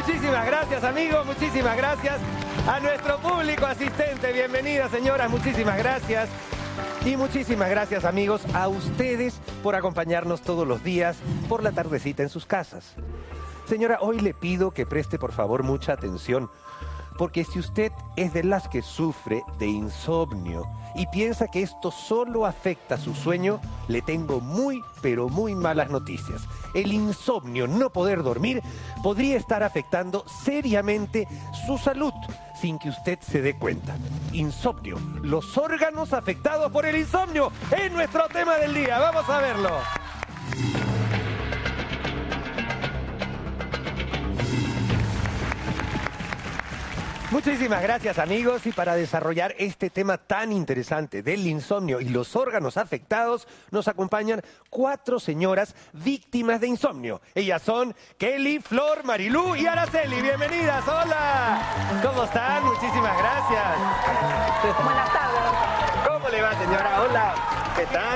muchísimas gracias, amigos, muchísimas gracias a nuestro público asistente. Bienvenida, señoras, muchísimas gracias. Y muchísimas gracias, amigos, a ustedes por acompañarnos todos los días por la tardecita en sus casas. Señora, hoy le pido que preste por favor mucha atención, porque si usted es de las que sufre de insomnio y piensa que esto solo afecta su sueño, le tengo muy, pero muy malas noticias. El insomnio, no poder dormir, podría estar afectando seriamente su salud sin que usted se dé cuenta. Insomnio, los órganos afectados por el insomnio, es nuestro tema del día. Vamos a verlo. Muchísimas gracias, amigos, y para desarrollar este tema tan interesante del insomnio y los órganos afectados, nos acompañan 4 señoras víctimas de insomnio. Ellas son Kelly, Flor, Marilú y Araceli. Bienvenidas, hola. ¿Cómo están? Muchísimas gracias. Buenas tardes. ¿Cómo le va, señora? Hola, ¿qué tal?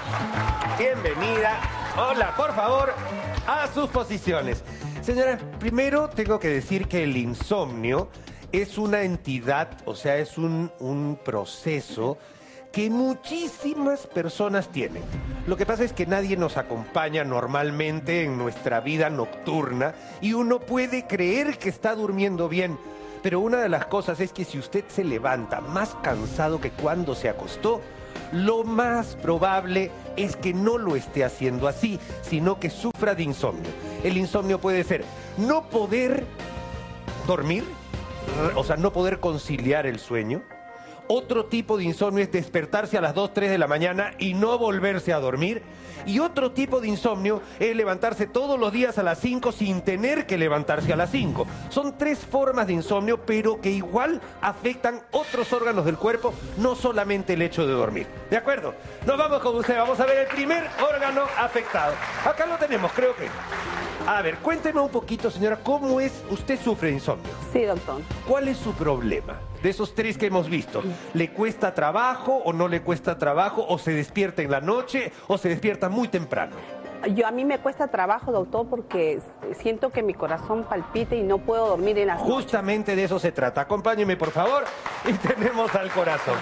Bienvenida. Hola, por favor, a sus posiciones. Señora, primero tengo que decir que el insomnio es una entidad, o sea, es un proceso que muchísimas personas tienen. Lo que pasa es que nadie nos acompaña normalmente en nuestra vida nocturna y uno puede creer que está durmiendo bien. Pero una de las cosas es que si usted se levanta más cansado que cuando se acostó, lo más probable es que no lo esté haciendo así, sino que sufra de insomnio. El insomnio puede ser no poder dormir, o sea, no poder conciliar el sueño. Otro tipo de insomnio es despertarse a las 2, 3 de la mañana y no volverse a dormir. Y otro tipo de insomnio es levantarse todos los días a las 5 sin tener que levantarse a las 5. Son 3 formas de insomnio, pero que igual afectan otros órganos del cuerpo, no solamente el hecho de dormir. ¿De acuerdo? Nos vamos con usted, vamos a ver el primer órgano afectado. Acá lo tenemos, creo que. A ver, cuénteme un poquito, señora, ¿cómo es? ¿Usted sufre de insomnio? Sí, doctor. ¿Cuál es su problema? De esos 3 que hemos visto, ¿le cuesta trabajo o no le cuesta trabajo? ¿O se despierta en la noche o se despierta muy temprano? A mí me cuesta trabajo, doctor, porque siento que mi corazón palpita y no puedo dormir en las noches. Justamente de eso se trata. Acompáñeme, por favor, y tenemos al corazón.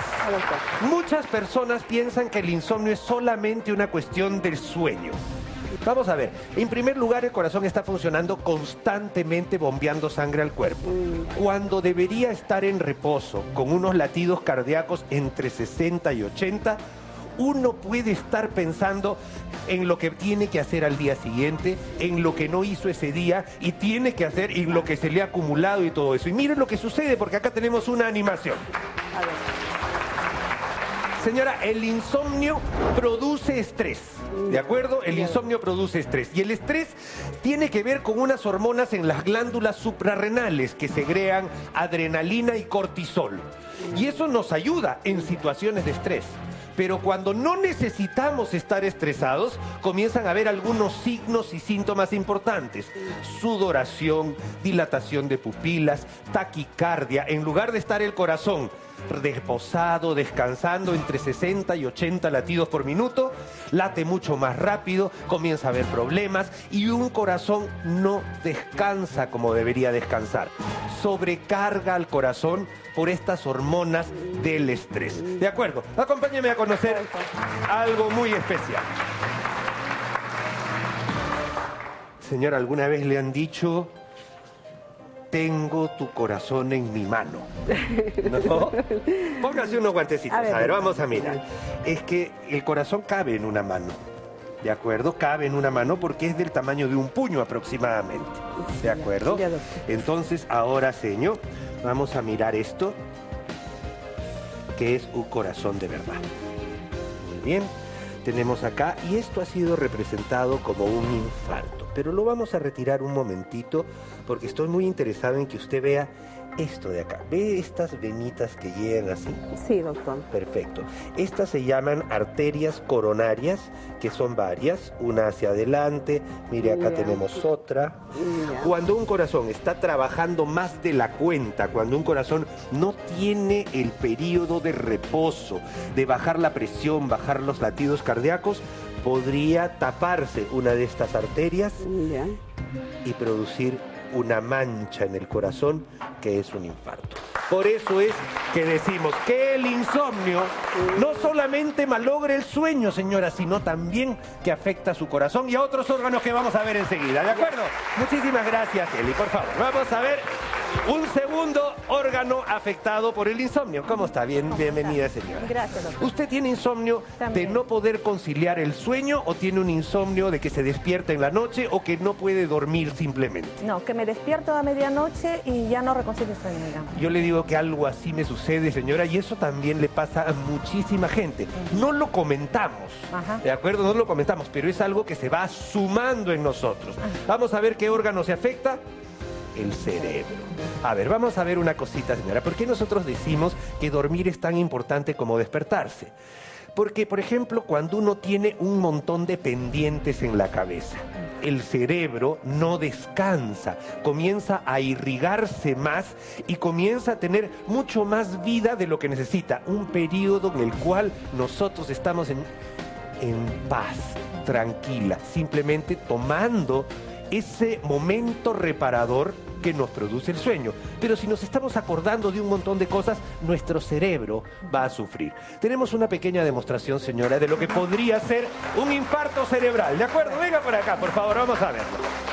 Muchas personas piensan que el insomnio es solamente una cuestión del sueño. Vamos a ver, en primer lugar el corazón está funcionando constantemente bombeando sangre al cuerpo. Cuando debería estar en reposo, con unos latidos cardíacos entre 60 y 80, uno puede estar pensando en lo que tiene que hacer al día siguiente, en lo que no hizo ese día y tiene que hacer en lo que se le ha acumulado y todo eso. Y miren lo que sucede, porque acá tenemos una animación. A ver. Señora, el insomnio produce estrés, ¿de acuerdo? El insomnio produce estrés. Y el estrés tiene que ver con unas hormonas en las glándulas suprarrenales que segregan adrenalina y cortisol. Y eso nos ayuda en situaciones de estrés. Pero cuando no necesitamos estar estresados, comienzan a haber algunos signos y síntomas importantes. Sudoración, dilatación de pupilas, taquicardia. En lugar de estar el corazón reposado, descansando entre 60 y 80 latidos por minuto, late mucho más rápido, comienza a haber problemas y un corazón no descansa como debería descansar. Sobrecarga al corazón por estas hormonas del estrés. ¿De acuerdo? Acompáñeme a conocer algo muy especial. Señora, ¿alguna vez le han dicho: tengo tu corazón en mi mano? ¿No? Póngase unos guantecitos. A ver, vamos a mirar. Es que el corazón cabe en una mano. ¿De acuerdo? Cabe en una mano porque es del tamaño de un puño aproximadamente. ¿De acuerdo? Entonces, ahora, señor, vamos a mirar esto, que es un corazón de verdad. Muy bien. Tenemos acá, y esto ha sido representado como un infarto. Pero lo vamos a retirar un momentito porque estoy muy interesado en que usted vea esto de acá. ¿Ve estas venitas que llegan así? Sí, doctor. Perfecto. Estas se llaman arterias coronarias, que son varias, una hacia adelante. Mire, acá tenemos otra. Cuando un corazón está trabajando más de la cuenta, cuando un corazón no tiene el periodo de reposo, de bajar la presión, bajar los latidos cardíacos, podría taparse una de estas arterias y producir una mancha en el corazón que es un infarto. Por eso es que decimos que el insomnio no solamente malogra el sueño, señora, sino también que afecta a su corazón y a otros órganos que vamos a ver enseguida, ¿de acuerdo? Muchísimas gracias, Eli, por favor. Vamos a ver un segundo órgano afectado por el insomnio. ¿Cómo está? Bienvenida, señora. Gracias, doctor. ¿Usted tiene insomnio de no poder conciliar el sueño o tiene un insomnio de que se despierta en la noche o que no puede dormir simplemente? No, que me despierto a medianoche y ya no reconcilio el sueño, digamos. Yo le digo que algo así me sucede, señora, y eso también le pasa a muchísima gente. No lo comentamos, ¿de acuerdo? No lo comentamos, pero es algo que se va sumando en nosotros. Vamos a ver qué órgano se afecta. El cerebro. A ver, vamos a ver una cosita, señora. ¿Por qué nosotros decimos que dormir es tan importante como despertarse? Porque, por ejemplo, cuando uno tiene un montón de pendientes en la cabeza, el cerebro no descansa, comienza a irrigarse más y comienza a tener mucho más vida de lo que necesita. Un periodo en el cual nosotros estamos en paz, tranquila, simplemente tomando ese momento reparador que nos produce el sueño. Pero si nos estamos acordando de un montón de cosas, nuestro cerebro va a sufrir. Tenemos una pequeña demostración, señora, de lo que podría ser un infarto cerebral. ¿De acuerdo? Venga por acá, por favor, vamos a verlo.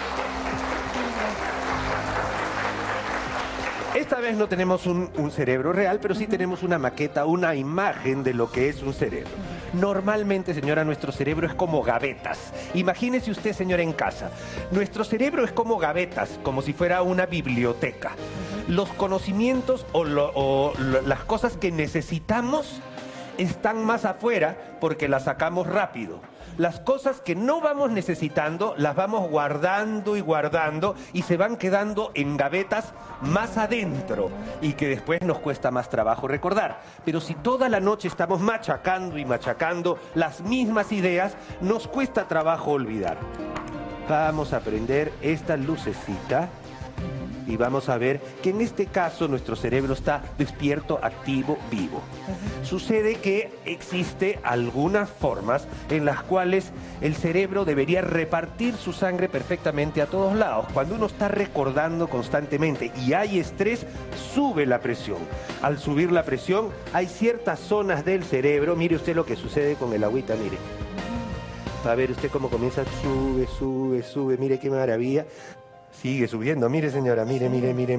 Esta vez no tenemos un cerebro real, pero sí tenemos una maqueta, una imagen de lo que es un cerebro. Normalmente, señora, nuestro cerebro es como gavetas. Imagínese usted, señora, en casa. Nuestro cerebro es como gavetas, como si fuera una biblioteca. Los conocimientos o las cosas que necesitamos están más afuera porque las sacamos rápido. Las cosas que no vamos necesitando las vamos guardando y se van quedando en gavetas más adentro y que después nos cuesta más trabajo recordar. Pero si toda la noche estamos machacando y machacando las mismas ideas, nos cuesta trabajo olvidar. Vamos a prender esta lucecita y vamos a ver que en este caso nuestro cerebro está despierto, activo, vivo. Sucede que existe algunas formas en las cuales el cerebro debería repartir su sangre perfectamente a todos lados. Cuando uno está recordando constantemente y hay estrés, sube la presión. Al subir la presión, hay ciertas zonas del cerebro, mire usted lo que sucede con el agüita, mire. Va a ver usted cómo comienza, sube, mire qué maravilla. Sigue subiendo, mire señora, mire.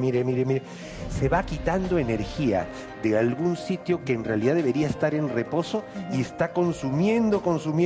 Se va quitando energía de algún sitio que en realidad debería estar en reposo y está consumiendo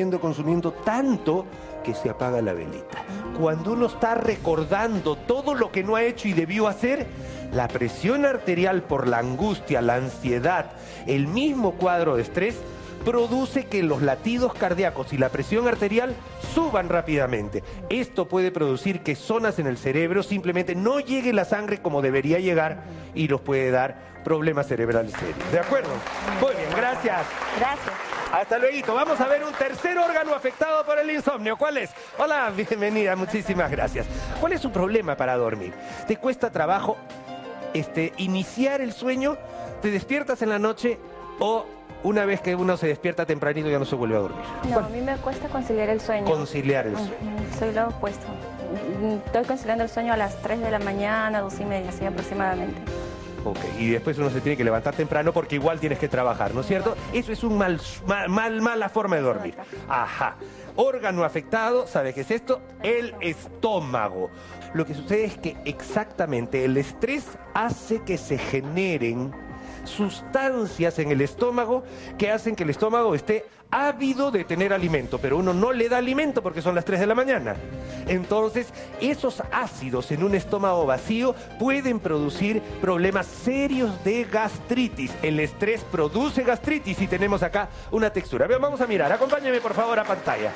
tanto que se apaga la velita. Cuando uno está recordando todo lo que no ha hecho y debió hacer, la presión arterial por la angustia, la ansiedad, el mismo cuadro de estrés, produce que los latidos cardíacos y la presión arterial suban rápidamente. Esto puede producir que zonas en el cerebro simplemente no llegue la sangre como debería llegar y nos puede dar problemas cerebrales serios. ¿De acuerdo? Muy bien, gracias. Gracias. Hasta luego. Vamos a ver un tercer órgano afectado por el insomnio. ¿Cuál es? Hola, bienvenida, muchísimas gracias. ¿Cuál es su problema para dormir? ¿Te cuesta trabajo iniciar el sueño? ¿Te despiertas en la noche o una vez que uno se despierta tempranito ya no se vuelve a dormir? No, a mí me cuesta conciliar el sueño. Conciliar el sueño. Soy lo opuesto. Estoy conciliando el sueño a las 3 de la mañana, 2:30, así aproximadamente. Ok, y después uno se tiene que levantar temprano porque igual tienes que trabajar, ¿no es cierto? Eso es una mala forma de dormir. Ajá. Órgano afectado, ¿sabe qué es esto? El estómago. Lo que sucede es que exactamente el estrés hace que se generen sustancias en el estómago que hacen que el estómago esté ávido de tener alimento, pero uno no le da alimento porque son las 3 de la mañana. Entonces, esos ácidos en un estómago vacío pueden producir problemas serios de gastritis. El estrés produce gastritis y tenemos acá una textura. Vean, vamos a mirar. Acompáñenme por favor a pantalla.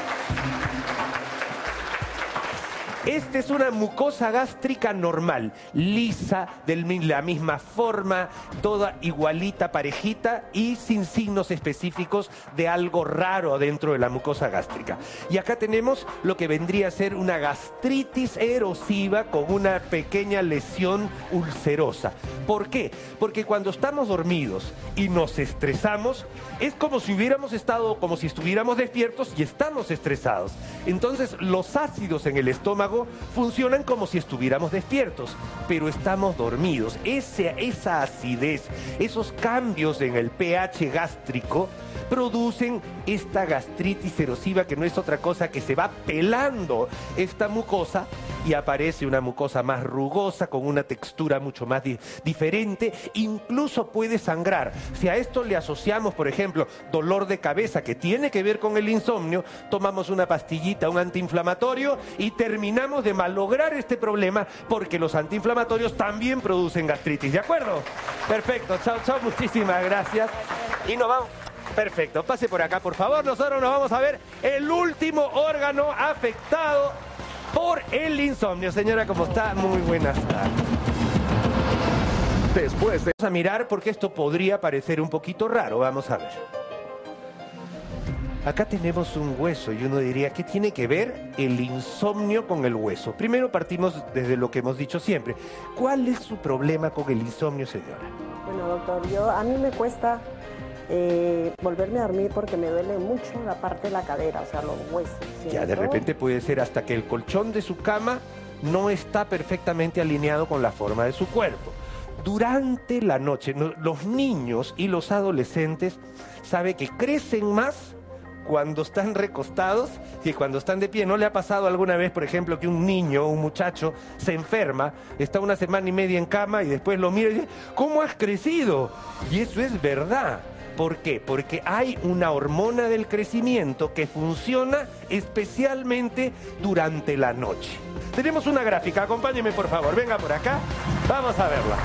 Esta es una mucosa gástrica normal, lisa, de la misma forma, toda igualita, parejita y sin signos específicos de algo raro dentro de la mucosa gástrica. Y acá tenemos lo que vendría a ser una gastritis erosiva con una pequeña lesión ulcerosa. ¿Por qué? Porque cuando estamos dormidos y nos estresamos, es como si estuviéramos despiertos y estamos estresados. Entonces, los ácidos en el estómago embargo, funcionan como si estuviéramos despiertos, pero estamos dormidos. Esa acidez, esos cambios en el pH gástrico producen esta gastritis erosiva, que no es otra cosa que se va pelando esta mucosa y aparece una mucosa más rugosa, con una textura mucho más diferente, incluso puede sangrar. Si a esto le asociamos, por ejemplo, dolor de cabeza que tiene que ver con el insomnio, tomamos una pastillita, un antiinflamatorio y terminamos de malograr este problema, porque los antiinflamatorios también producen gastritis, ¿de acuerdo? Perfecto, chao, chao, muchísimas gracias. Y nos vamos. Perfecto, pase por acá, por favor. Nosotros nos vamos a ver el último órgano afectado por el insomnio. Señora, ¿cómo está? Muy buenas tardes. Vamos a mirar, porque esto podría parecer un poquito raro. Vamos a ver. Acá tenemos un hueso y uno diría, ¿qué tiene que ver el insomnio con el hueso? Primero partimos desde lo que hemos dicho siempre. ¿Cuál es su problema con el insomnio, señora? Bueno, doctor, a mí me cuesta volverme a dormir porque me duele mucho la parte de la cadera, o sea, los huesos. Ya, de repente puede ser hasta que el colchón de su cama no está perfectamente alineado con la forma de su cuerpo. Durante la noche, los niños y los adolescentes saben que crecen más cuando están recostados que cuando están de pie. ¿No le ha pasado alguna vez, por ejemplo, que un niño o un muchacho se enferma, está una semana y media en cama y después lo mira y dice, ¿cómo has crecido? Y eso es verdad. ¿Por qué? Porque hay una hormona del crecimiento que funciona especialmente durante la noche. Tenemos una gráfica, acompáñeme por favor, venga por acá, vamos a verla.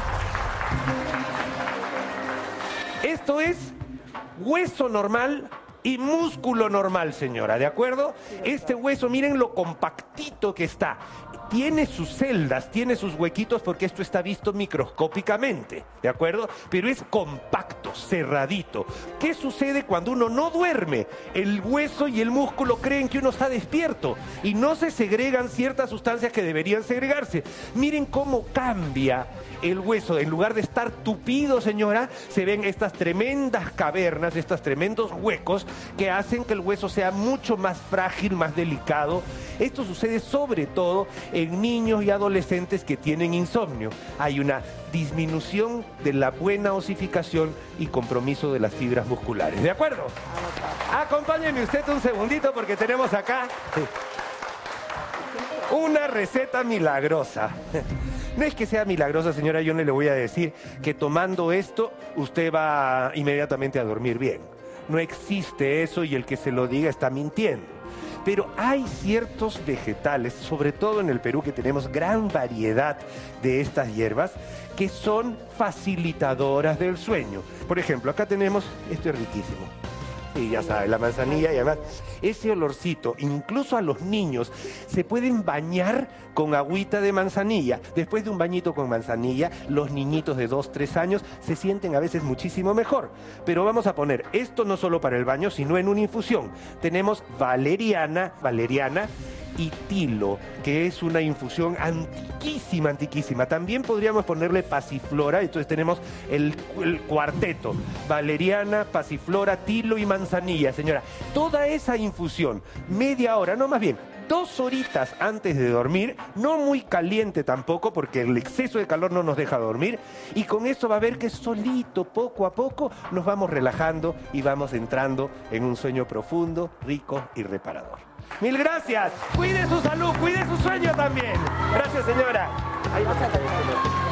Esto es hueso normal y músculo normal, señora, ¿de acuerdo? Este hueso, miren lo compactito que está. Tiene sus celdas, tiene sus huequitos, porque esto está visto microscópicamente, ¿de acuerdo? Pero es compacto, cerradito. ¿Qué sucede cuando uno no duerme? El hueso y el músculo creen que uno está despierto y no se segregan ciertas sustancias que deberían segregarse. Miren cómo cambia el hueso. En lugar de estar tupido, señora, se ven estas tremendas cavernas, estos tremendos huecos que hacen que el hueso sea mucho más frágil, más delicado. Esto sucede sobre todo en niños y adolescentes que tienen insomnio. Hay una disminución de la buena osificación y compromiso de las fibras musculares. ¿De acuerdo? Acompáñeme usted un segundito, porque tenemos acá una receta milagrosa. No es que sea milagrosa, señora, yo no le voy a decir que tomando esto usted va inmediatamente a dormir bien. No existe eso, y el que se lo diga está mintiendo. Pero hay ciertos vegetales, sobre todo en el Perú, que tenemos gran variedad de estas hierbas, que son facilitadoras del sueño. Por ejemplo, acá tenemos, esto es riquísimo. Y ya sabe, la manzanilla y además ese olorcito, incluso a los niños se pueden bañar con agüita de manzanilla. Después de un bañito con manzanilla, los niñitos de 2, 3 años se sienten a veces muchísimo mejor. Pero vamos a poner esto no solo para el baño, sino en una infusión. Tenemos valeriana y tilo, que es una infusión antiquísima, antiquísima. También podríamos ponerle pasiflora. Entonces tenemos el cuarteto: valeriana, pasiflora, tilo y manzanilla, señora. Toda esa infusión, media hora, no, más bien 2 horitas antes de dormir, no muy caliente tampoco, porque el exceso de calor no nos deja dormir, y con eso va a ver que solito, poco a poco, nos vamos relajando y vamos entrando en un sueño profundo, rico y reparador. Mil gracias. Cuide su salud, cuide su sueño también. Gracias, señora. Ahí vas a